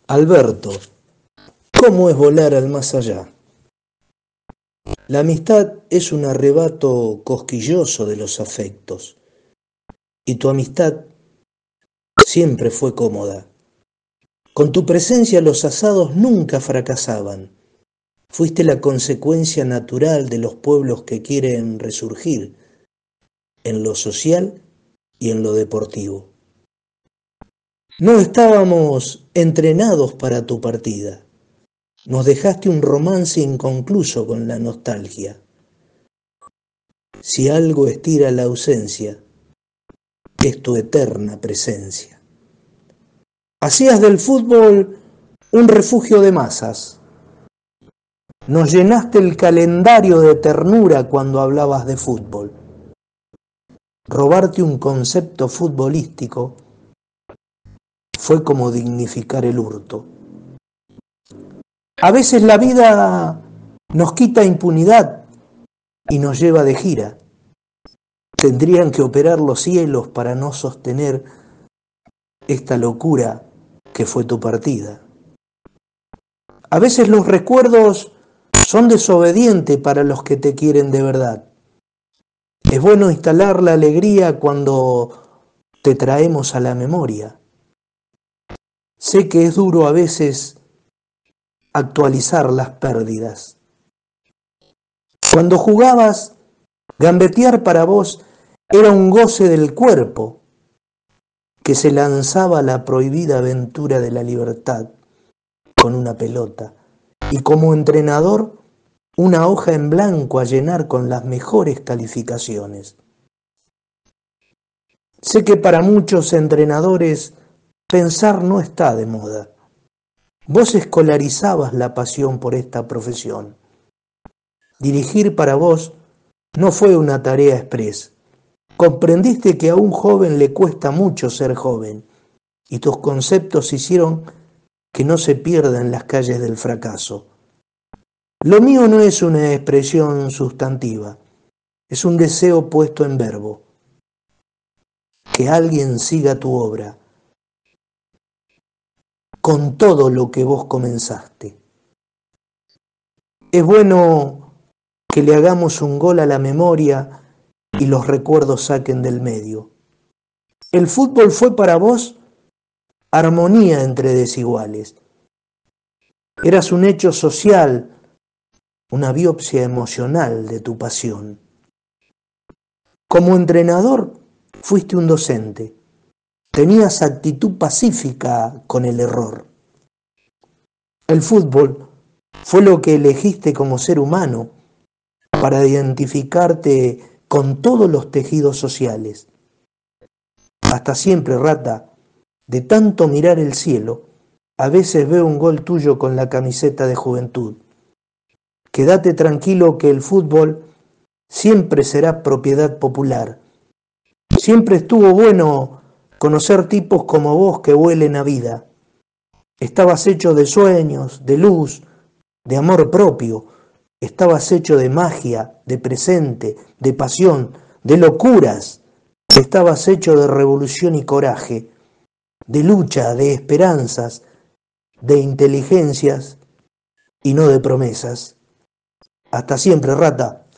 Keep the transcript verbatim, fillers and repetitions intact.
Alberto, ¿cómo es volar al más allá? La amistad es un arrebato cosquilloso de los afectos, y tu amistad siempre fue cómoda. Con tu presencia los asados nunca fracasaban. Fuiste la consecuencia natural de los pueblos que quieren resurgir, en lo social y en lo deportivo. No estábamos entrenados para tu partida. Nos dejaste un romance inconcluso con la nostalgia. Si algo estira la ausencia, es tu eterna presencia. Hacías del fútbol un refugio de masas. Nos llenaste el calendario de ternura cuando hablabas de fútbol. Robarte un concepto futbolístico fue como dignificar el hurto. A veces la vida nos quita impunidad y nos lleva de gira. Tendrían que operar los cielos para no sostener esta locura que fue tu partida. A veces los recuerdos son desobedientes para los que te quieren de verdad. Es bueno instalar la alegría cuando te traemos a la memoria. Sé que es duro a veces actualizar las pérdidas. Cuando jugabas, gambetear para vos era un goce del cuerpo que se lanzaba a la prohibida aventura de la libertad con una pelota, y como entrenador, una hoja en blanco a llenar con las mejores calificaciones. Sé que para muchos entrenadores pensar no está de moda. Vos escolarizabas la pasión por esta profesión. Dirigir para vos no fue una tarea express. Comprendiste que a un joven le cuesta mucho ser joven, y tus conceptos hicieron que no se pierda en las calles del fracaso. Lo mío no es una expresión sustantiva, es un deseo puesto en verbo. Que alguien siga tu obra con todo lo que vos comenzaste. Es bueno que le hagamos un gol a la memoria y los recuerdos saquen del medio. El fútbol fue para vos armonía entre desiguales. Eras un hecho social, una biopsia emocional de tu pasión. Como entrenador, fuiste un docente. Tenías actitud pacífica con el error. El fútbol fue lo que elegiste como ser humano para identificarte con todos los tejidos sociales. Hasta siempre, rata, de tanto mirar el cielo, a veces veo un gol tuyo con la camiseta de Juventud. Quédate tranquilo que el fútbol siempre será propiedad popular. Siempre estuvo bueno conocer tipos como vos que huelen a vida. Estabas hecho de sueños, de luz, de amor propio. Estabas hecho de magia, de presente, de pasión, de locuras. Estabas hecho de revolución y coraje, de lucha, de esperanzas, de inteligencias y no de promesas. Hasta siempre, rata.